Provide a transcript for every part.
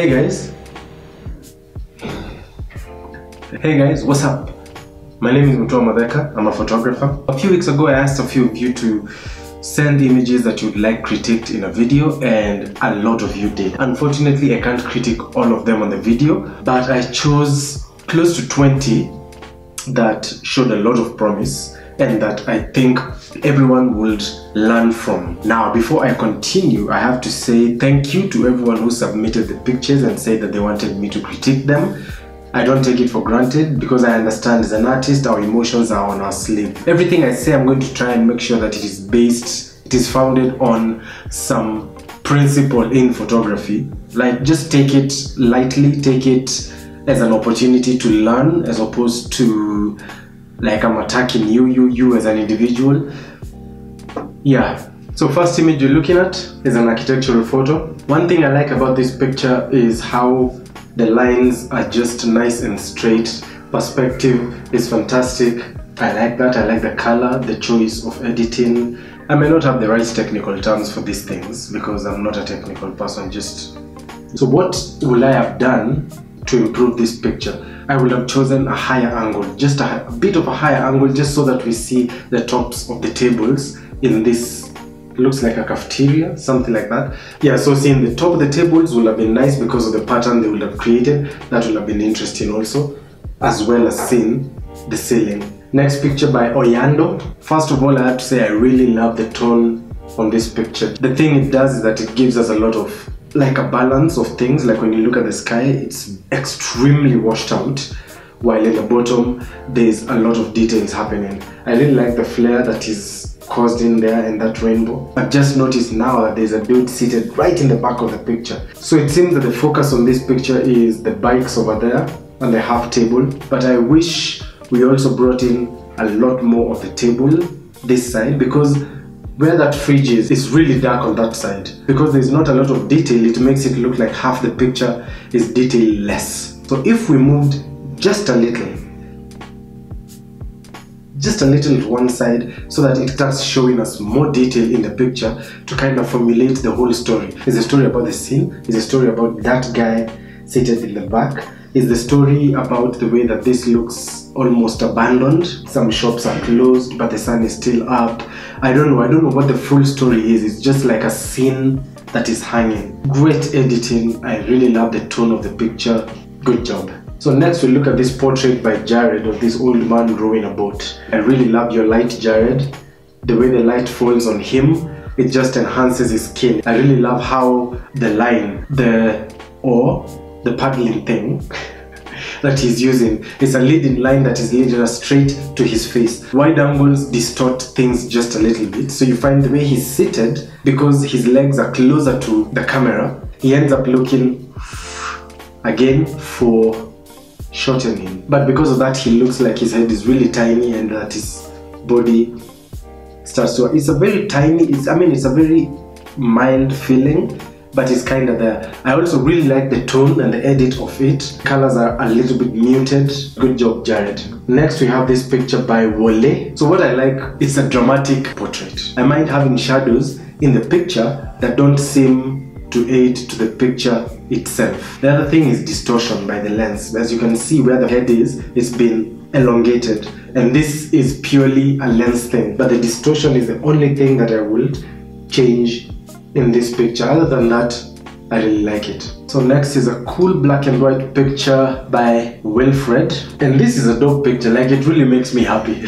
Hey guys, what's up? My name is Mutua Madeka. I'm a photographer. A few weeks ago I asked a few of you to send images that you'd like critiqued in a video, and a lot of you did. Unfortunately, I can't critique all of them on the video, but I chose close to 20 that showed a lot of promise and that I think everyone would learn from. Now, before I continue, I have to say thank you to everyone who submitted the pictures and said that they wanted me to critique them. I don't take it for granted because I understand as an artist our emotions are on our sleeve. Everything I say, I'm going to try and make sure that it is founded on some principle in photography. Like, just take it lightly, take it as an opportunity to learn as opposed to like I'm attacking you as an individual. Yeah. So first image you're looking at is an architectural photo. One thing I like about this picture is how the lines are just nice and straight. Perspective is fantastic. I like that. I like the color, the choice of editing. I may not have the right technical terms for these things because I'm not a technical person. So what will I have done to improve this picture? I would have chosen a higher angle, just a bit of a higher angle, just so that we see the tops of the tables in this. Looks like a cafeteria, something like that. Yeah, so seeing the top of the tables would have been nice because of the pattern they would have created. That would have been interesting also, as well as seeing the ceiling. Next picture by Oyando. First of all, I have to say I really love the tone on this picture. The thing it does is that it gives us a lot of like a balance of things. Like when you look at the sky, it's extremely washed out, while in the bottom there's a lot of details happening. I really like the flare that is caused in there in that rainbow. I've just noticed now that there's a dude seated right in the back of the picture. So it seems that the focus on this picture is the bikes over there and the half table, but I wish we also brought in a lot more of the table this side, because where that fridge is really dark on that side. Because there's not a lot of detail, it makes it look like half the picture is detail-less. So if we moved just a little to one side so that it starts showing us more detail in the picture to kind of formulate the whole story. Is the story about the scene? Is the story about that guy seated in the back? Is the story about the way that this looks almost abandoned? Some shops are closed but the sun is still up. I don't know what the full story is. It's just like a scene that is hanging. Great editing. I really love the tone of the picture. Good job. So next we look at this portrait by Jared of this old man rowing a boat. I really love your light, Jared. The way the light falls on him, it just enhances his skin. I really love how the line, the paddling thing that he's using, is a leading line that is leading us straight to his face. Wide angles distort things just a little bit, so you find the way he's seated, because his legs are closer to the camera, he ends up looking again for shortening, but because of that he looks like his head is really tiny and that his body starts to, it's a very tiny, it's a very mild feeling, but it's kind of there. I also really like the tone and the edit of it. Colors are a little bit muted. Good job, Jared. Next we have this picture by Wole. So what I like, it's a dramatic portrait. I mind having shadows in the picture that don't seem to aid to the picture itself. The other thing is distortion by the lens. As you can see where the head is, it's been elongated, and this is purely a lens thing, but the distortion is the only thing that I would change in this picture. Other than that, I really like it. So next is a cool black and white picture by Wilfred, and this is a dope picture. Like, it really makes me happy.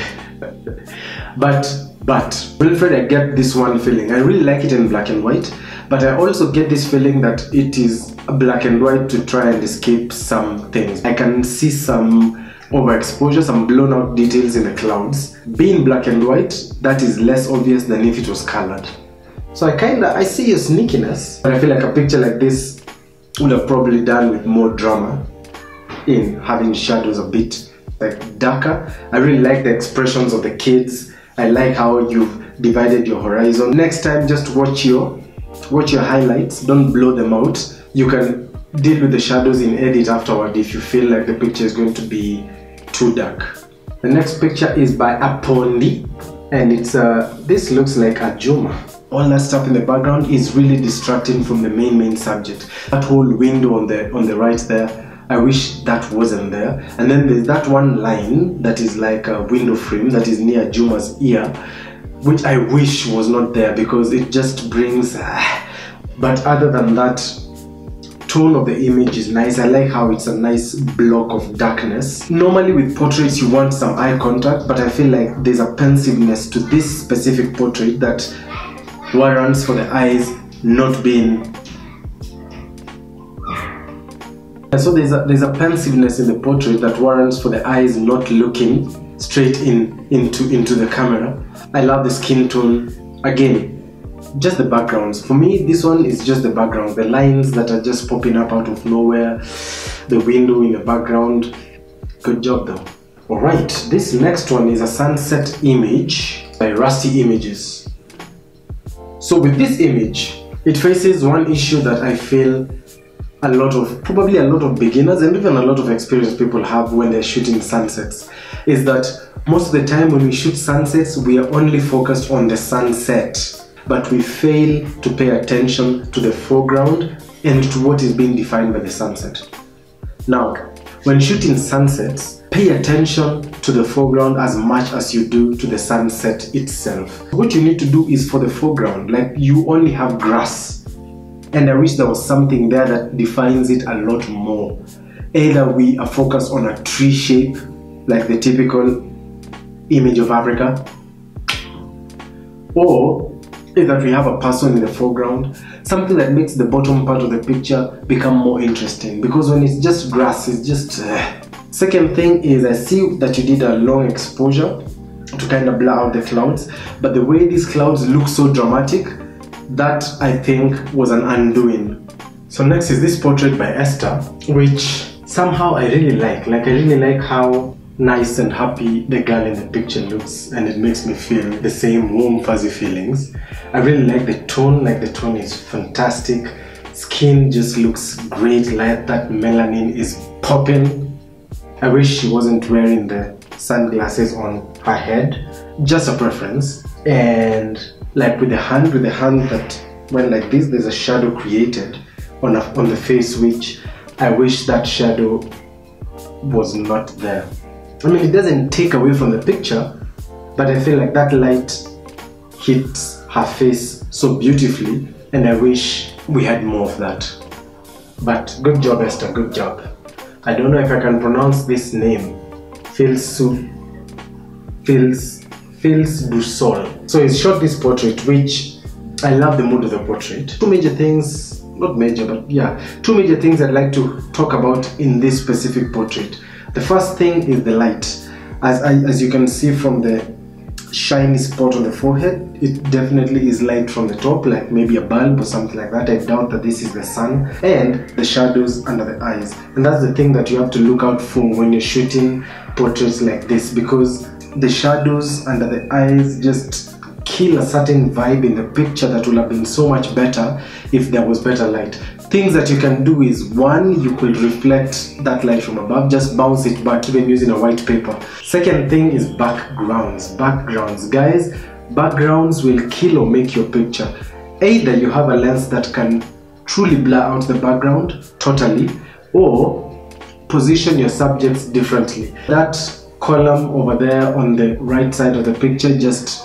but Wilfred, I get this one feeling. I really like it in black and white, but I also get this feeling that it is black and white to try and escape some things. I can see some overexposure, some blown out details in the clouds. Being black and white, that is less obvious than if it was colored. So I see your sneakiness, but I feel like a picture like this would have probably done with more drama in having shadows a bit like darker. I really like the expressions of the kids. I like how you've divided your horizon. Next time, just watch your highlights, don't blow them out. You can deal with the shadows in edit afterward if you feel like the picture is going to be too dark. The next picture is by Apondi, and it's this looks like a Juma all that stuff in the background is really distracting from the main subject. That whole window on the right there, I wish that wasn't there. And then there's that one line that is like a window frame that is near Juma's ear, which I wish was not there because it just brings but other than that, tone of the image is nice. I like how it's a nice block of darkness. Normally with portraits you want some eye contact, but I feel like there's a pensiveness to this specific portrait that warrants for the eyes not being. And so there's a pensiveness in the portrait that warrants for the eyes not looking straight into the camera. I love the skin tone. Again, just the backgrounds. For me, this one is just the background. The lines that are just popping up out of nowhere. The window in the background. Good job though. Alright, this next one is a sunset image by Rusty Images. So with this image, it faces one issue that I feel probably a lot of beginners and even a lot of experienced people have when they're shooting sunsets, is that most of the time when we shoot sunsets, we are only focused on the sunset, but we fail to pay attention to the foreground and to what is being defined by the sunset. Now, when shooting sunsets, pay attention to the foreground as much as you do to the sunset itself. What you need to do is for the foreground, like you only have grass. And I wish there was something there that defines it a lot more. Either we are focused on a tree shape, like the typical image of Africa, or is that we have a person in the foreground, something that makes the bottom part of the picture become more interesting. Because when it's just grass, it's just... Second thing is, I see that you did a long exposure to kind of blur out the clouds, but the way these clouds look so dramatic, that I think was an undoing. So next is this portrait by Esther, which somehow I really like. I really like how nice and happy the girl in the picture looks, and it makes me feel the same warm fuzzy feelings. I really like the tone, the tone is fantastic. Skin just looks great, like that melanin is popping. I wish she wasn't wearing the sunglasses on her head, just a preference. And like with the hand that went like this, there's a shadow created on the face, which I wish that shadow was not there. I mean, it doesn't take away from the picture, but I feel like that light hits her face so beautifully, and I wish we had more of that. But good job, Esther, good job. I don't know if I can pronounce this name. Fils du Sol. So he shot this portrait, which I love the mood of the portrait. Two major things, not major, but yeah, two major things I'd like to talk about in this specific portrait. The first thing is the light. As you can see from the shiny spot on the forehead, it definitely is light from the top, like maybe a bulb or something like that. I doubt that this is the sun. And the shadows under the eyes. And that's the thing that you have to look out for when you're shooting portraits like this, because the shadows under the eyes just kill a certain vibe in the picture that would have been so much better if there was better light. Things that you can do is, one, you could reflect that light from above, just bounce it back even using a white paper. Second thing is backgrounds. Guys, backgrounds will kill or make your picture. Either you have a lens that can truly blur out the background totally, or position your subjects differently. That column over there on the right side of the picture, just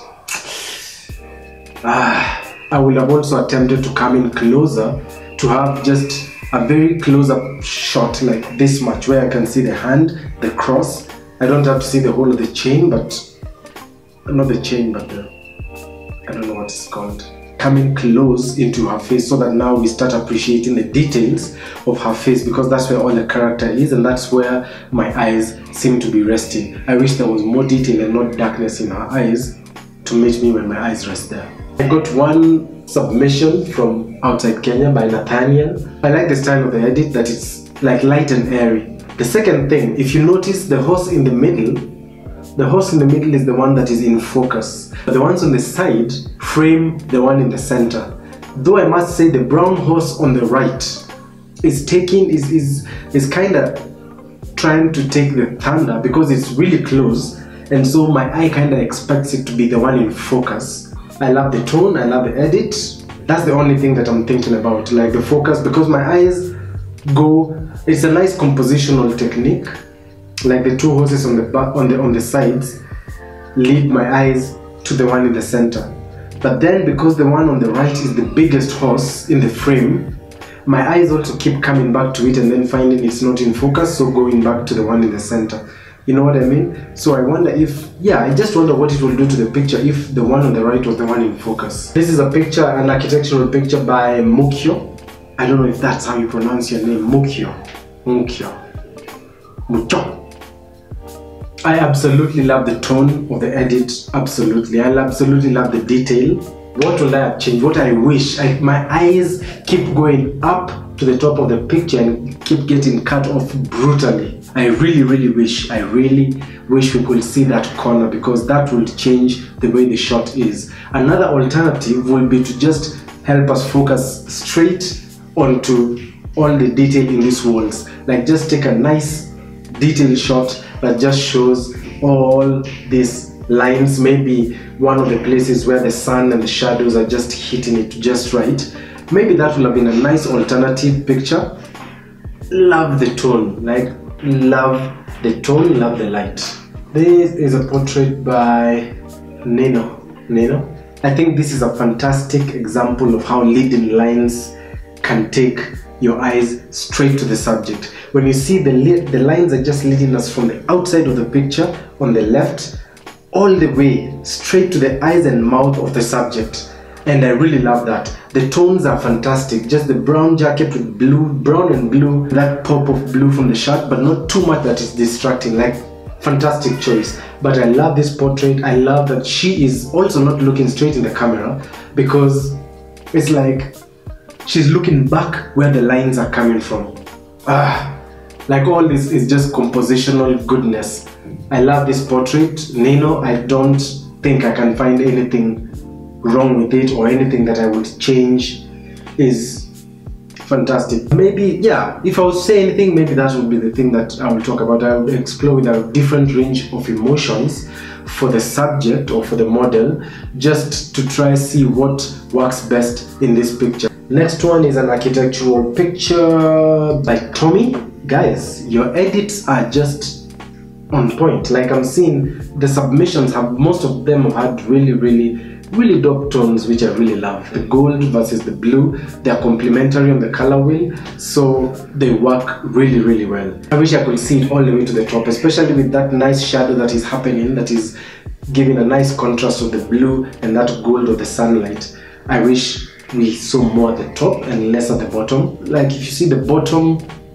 I would have also attempted to come in closer to have just a very close-up shot like this much, where I can see the hand, the cross. I don't have to see the whole of the chain, but not the chain, but the, I don't know what it's called. Coming close into her face, so that now we start appreciating the details of her face, because that's where all the character is, and that's where my eyes seem to be resting. I wish there was more detail and not darkness in her eyes to meet me when my eyes rest there. I got one submission from outside Kenya by Nathaniel. I like the style of the edit, that it's like light and airy. The second thing, if you notice the horse in the middle is the one that is in focus. The ones on the side frame the one in the center. Though I must say the brown horse on the right is kind of trying to take the thunder, because it's really close, and so my eye kind of expects it to be the one in focus. I love the tone, I love the edit. That's the only thing that I'm thinking about, like the focus, because my eyes go, it's a nice compositional technique. Like the two horses on the back, on the sides, lead my eyes to the one in the center. But then because the one on the right is the biggest horse in the frame, my eyes also keep coming back to it and then finding it's not in focus, so going back to the one in the center. You know what I mean? So I wonder if, yeah, I just wonder what it will do to the picture if the one on the right was the one in focus. This is a picture, an architectural picture by Mukyo. I don't know if that's how you pronounce your name. Mukyo. I absolutely love the tone of the edit. Absolutely. I absolutely love the detail. What will I have changed? What I wish? My eyes keep going up to the top of the picture and keep getting cut off brutally. I really wish we could see that corner, because that will change the way the shot is. Another alternative will be to just help us focus straight onto all the detail in these walls. Like just take a nice detailed shot that just shows all these lines, maybe one of the places where the sun and the shadows are just hitting it just right. Maybe that would have been a nice alternative picture. Love the tone, like love the tone, love the light. This is a portrait by Nino. I think this is a fantastic example of how leading lines can take your eyes straight to the subject. When you see the lines are just leading us from the outside of the picture on the left all the way straight to the eyes and mouth of the subject. And I really love that. The tones are fantastic. Just the brown jacket with blue, brown and blue, that pop of blue from the shirt, but not too much that is distracting. Like, fantastic choice. But I love this portrait. I love that she is also not looking straight in the camera, because it's like she's looking back where the lines are coming from. Like all this is just compositional goodness. I love this portrait. Nino, I don't think I can find anything wrong with it or anything that I would change. Is fantastic. Maybe, yeah, if I would say anything, maybe that would be the thing that I will talk about. I will explore with a different range of emotions for the subject or for the model, just to try see what works best in this picture. Next one is an architectural picture by Tommy. Guys, your edits are just on point. Like, I'm seeing the submissions have, most of them have had really dope tones, which I really love. The gold versus the blue, they are complementary on the color wheel, so they work really well. I wish I could see it all the way to the top, especially with that nice shadow that is happening, that is giving a nice contrast of the blue and that gold of the sunlight. I wish we saw more at the top and less at the bottom. Like, if you see the bottom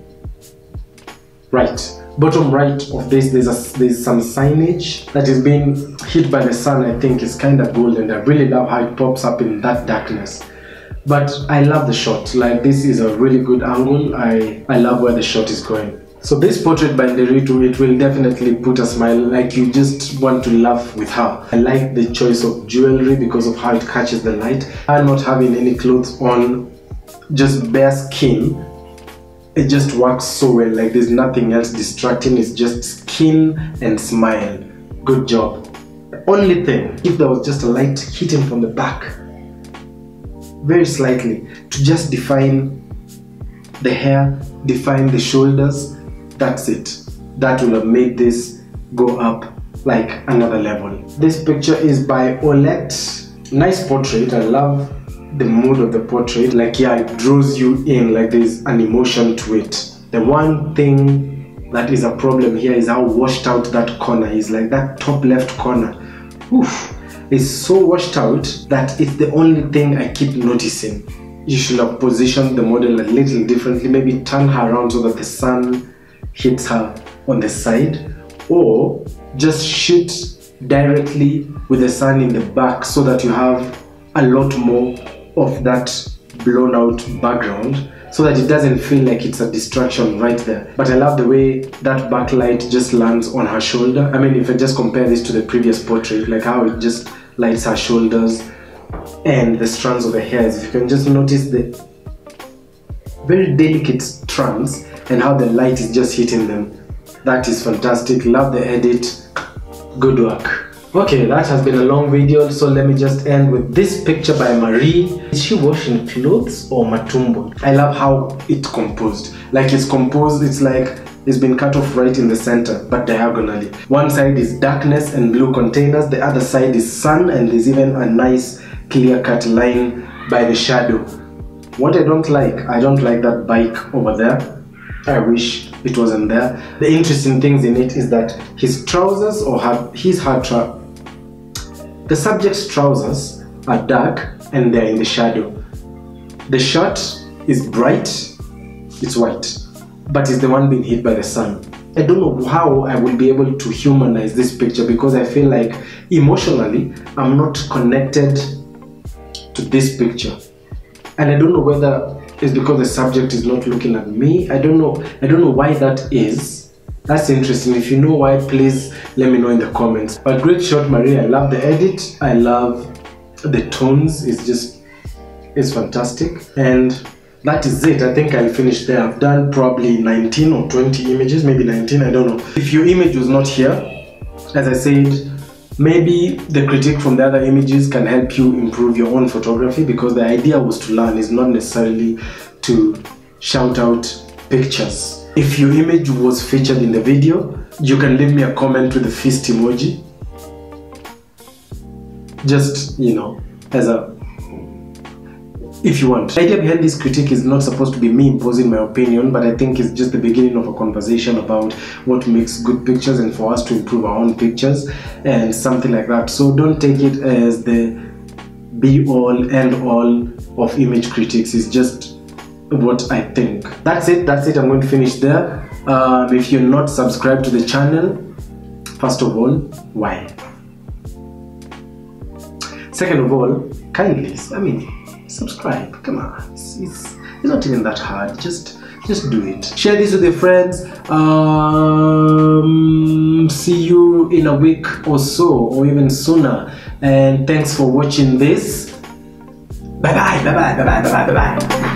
right of this, there's some signage that is being hit by the sun. I think is kind of gold, and I really love how it pops up in that darkness. But I love the shot. Like, this is a really good angle. I love where the shot is going. So this portrait by Nderitu, it will definitely put a smile, like you just want to laugh with her. I like the choice of jewelry because of how it catches the light. I'm not having any clothes on, just bare skin. It just works so well. Like, there's nothing else distracting. It's just skin and smile. Good job. The only thing, if there was just a light hitting from the back, very slightly, to just define the hair, define the shoulders, that's it. That will have made this go up like another level. This picture is by Olette. Nice portrait. I love the mood of the portrait. Like, yeah, it draws you in, like there's an emotion to it. The one thing that is a problem here is how washed out that corner is. Like, that top left corner, oof, is so washed out that it's the only thing I keep noticing. You should have positioned the model a little differently. Maybe turn her around so that the sun hits her on the side, or just shoot directly with the sun in the back so that you have a lot more of that blown out background, so that it doesn't feel like it's a distraction right there. But I love the way that backlight just lands on her shoulder. I mean, if I just compare this to the previous portrait, like how it just lights her shoulders and the strands of the hairs, if you can just notice the very delicate strands and how the light is just hitting them. That is fantastic. Love the edit. Good work. Okay, that has been a long video, so let me just end with this picture by Marie. Is she washing clothes or Matumbo? I love how it's composed. Like it's composed, it's like it's been cut off right in the center, but diagonally. One side is darkness and blue containers, the other side is sun, and there's even a nice clear-cut line by the shadow. What I don't like that bike over there. I wish it wasn't there. The interesting things in it is that his trousers the subject's trousers are dark and they're in the shadow. The shirt is bright, it's white, but it's the one being hit by the sun. I don't know how I will be able to humanize this picture because I feel like emotionally I'm not connected to this picture. And I don't know whether it's because the subject is not looking at me. I don't know why that is. That's interesting. If you know why, please let me know in the comments. But great shot, Maria. I love the edit. I love the tones. It's fantastic. And that is it. I think I'll finish there. I've done probably 19 or 20 images, maybe 19, I don't know. If your image was not here, as I said, maybe the critique from the other images can help you improve your own photography, because the idea was to learn, is not necessarily to shout out pictures. If your image was featured in the video, you can leave me a comment with the fist emoji. Just, you know, if you want. The idea behind this critique is not supposed to be me imposing my opinion, but I think it's just the beginning of a conversation about what makes good pictures and for us to improve our own pictures and something like that. So don't take it as the be-all, end-all of image critiques. It's just what I think. That's it. I'm going to finish there. If you're not subscribed to the channel, first of all, why? Second of all, kindly, subscribe. Come on, it's not even that hard. Just do it. Share this with your friends. See you in a week or so, or even sooner. And thanks for watching this. Bye bye.